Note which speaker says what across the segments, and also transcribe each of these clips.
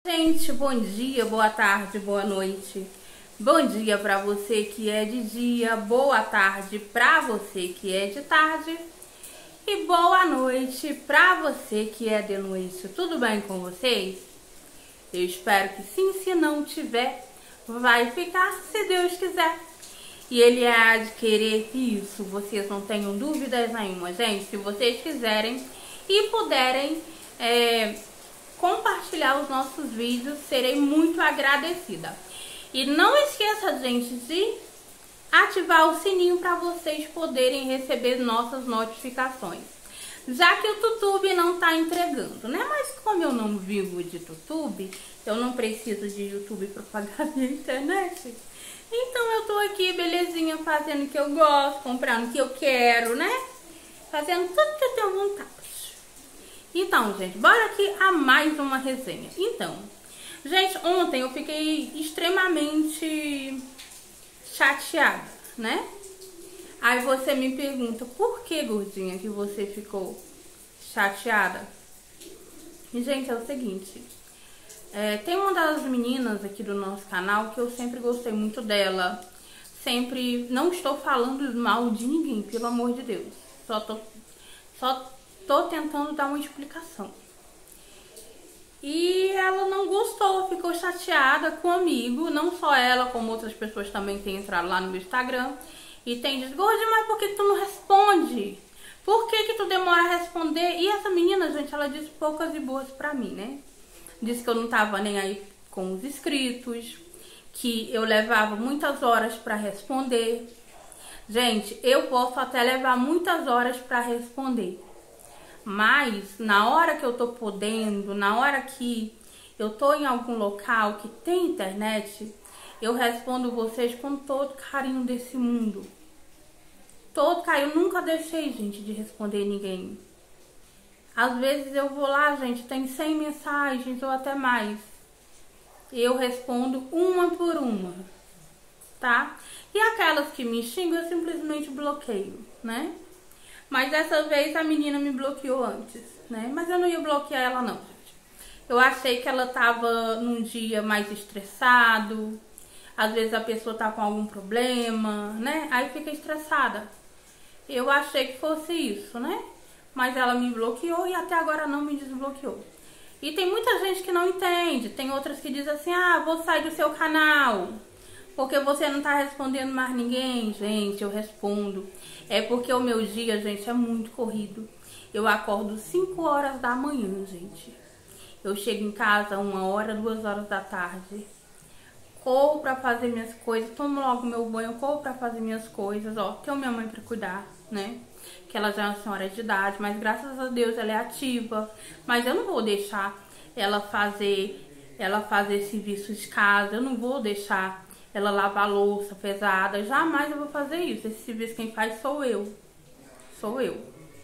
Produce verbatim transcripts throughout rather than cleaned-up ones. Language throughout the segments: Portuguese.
Speaker 1: Gente, bom dia, boa tarde, boa noite. Bom dia para você que é de dia, boa tarde para você que é de tarde e boa noite para você que é de noite. Tudo bem com vocês? Eu espero que sim, se não tiver, vai ficar se Deus quiser. E Ele há de querer isso, vocês não tenham dúvidas nenhuma, gente. Se vocês quiserem e puderem é, compartilhar os nossos vídeos, serei muito agradecida. E não esqueça, gente, de ativar o sininho para vocês poderem receber nossas notificações. Já que o YouTube não tá entregando, né? Mas como eu não vivo de YouTube, eu não preciso de YouTube para pagar minha internet. Então eu tô aqui, belezinha, fazendo o que eu gosto, comprando o que eu quero, né? Fazendo tudo que eu tenho vontade. Então, gente, bora aqui a mais uma resenha. Então, gente, ontem eu fiquei extremamente chateada, né? Aí você me pergunta, por que, gordinha, que você ficou chateada? E, gente, é o seguinte, é, tem uma das meninas aqui do nosso canal que eu sempre gostei muito dela. Sempre, não estou falando mal de ninguém, pelo amor de Deus. Só tô, só tô tentando dar uma explicação. E ela não gostou, ficou chateada comigo. Não só ela, como outras pessoas também têm entrado lá no meu Instagram e tem dito, Gordinha, mas por que tu não responde? Por que que tu demora a responder? E essa menina, gente, ela disse poucas e boas pra mim, né? Disse que eu não tava nem aí com os inscritos, que eu levava muitas horas pra responder. Gente, eu posso até levar muitas horas pra responder. Mas na hora que eu tô podendo, na hora que eu tô em algum local que tem internet, eu respondo vocês com todo carinho desse mundo. Todo carinho. Eu nunca deixei, gente, de responder ninguém. Às vezes eu vou lá, gente, tem cem mensagens ou até mais. Eu respondo uma por uma, tá? E aquelas que me xingam, eu simplesmente bloqueio, né? Mas dessa vez a menina me bloqueou antes, né? Mas eu não ia bloquear ela não, gente. Eu achei que ela tava num dia mais estressado. Às vezes a pessoa tá com algum problema, né? Aí fica estressada. Eu achei que fosse isso, né? Mas ela me bloqueou e até agora não me desbloqueou. E tem muita gente que não entende. Tem outras que dizem assim, ah, vou sair do seu canal porque você não tá respondendo mais ninguém. Gente, eu respondo. É porque o meu dia, gente, é muito corrido. Eu acordo cinco horas da manhã, gente. Eu chego em casa uma hora, duas horas da tarde. Corro pra fazer minhas coisas, tomo logo meu banho, corro pra fazer minhas coisas. Ó, tenho minha mãe pra cuidar, né? Que ela já é uma senhora de idade, mas graças a Deus ela é ativa. Mas eu não vou deixar ela fazer, ela fazer serviço de casa. Eu não vou deixar ela lavar louça pesada. Jamais eu vou fazer isso. Esse serviço quem faz sou eu. Sou eu.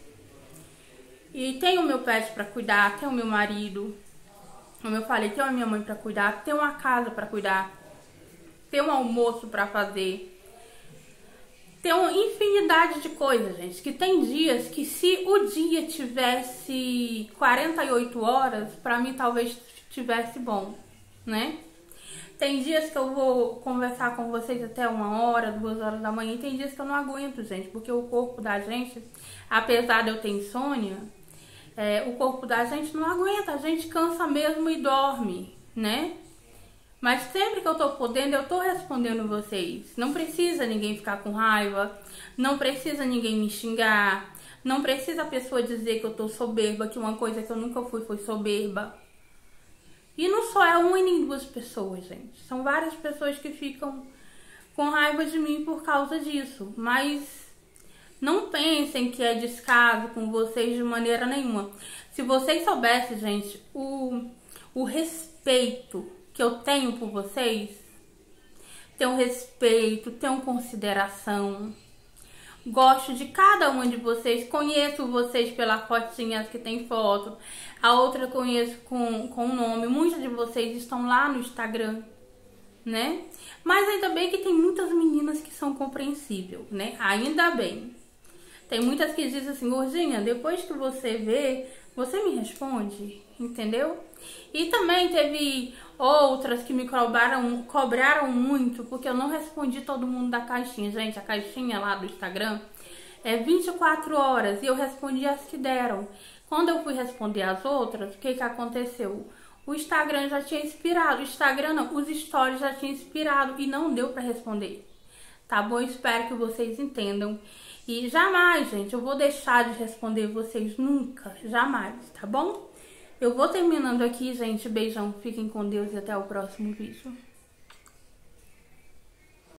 Speaker 1: E tenho o meu pet pra cuidar, tenho o meu marido. Como eu falei, tenho a minha mãe pra cuidar, tenho uma casa pra cuidar, tenho um almoço pra fazer. Tem uma infinidade de coisas, gente, que tem dias que se o dia tivesse quarenta e oito horas, pra mim talvez tivesse bom, né? Tem dias que eu vou conversar com vocês até uma hora, duas horas da manhã, e tem dias que eu não aguento, gente, porque o corpo da gente, apesar de eu ter insônia, é, o corpo da gente não aguenta, a gente cansa mesmo e dorme, né? Mas sempre que eu tô podendo, eu tô respondendo vocês. Não precisa ninguém ficar com raiva, não precisa ninguém me xingar, não precisa a pessoa dizer que eu tô soberba, que uma coisa que eu nunca fui foi soberba. E não só é uma e nem duas pessoas, gente. São várias pessoas que ficam com raiva de mim por causa disso. Mas não pensem que é descaso com vocês de maneira nenhuma. Se vocês soubessem, gente, o, o respeito que eu tenho por vocês, tenho respeito, tenho consideração, gosto de cada uma de vocês, conheço vocês pela fotinha que tem foto, a outra eu conheço com, com o nome, muitos de vocês estão lá no Instagram, né? Mas ainda bem que tem muitas meninas que são compreensíveis, né? Ainda bem. Tem muitas que dizem assim, Gordinha, depois que você vê, Você me responde, entendeu? E também teve outras que me cobraram, cobraram muito, porque eu não respondi todo mundo da caixinha. Gente, a caixinha lá do Instagram é vinte e quatro horas e eu respondi as que deram. Quando eu fui responder as outras, o que que aconteceu? O Instagram já tinha expirado. O Instagram não, os stories já tinham expirado e não deu pra responder. Tá bom? Espero que vocês entendam. E jamais, gente, eu vou deixar de responder vocês nunca, jamais, tá bom? Eu vou terminando aqui, gente. Beijão, fiquem com Deus e até o próximo vídeo.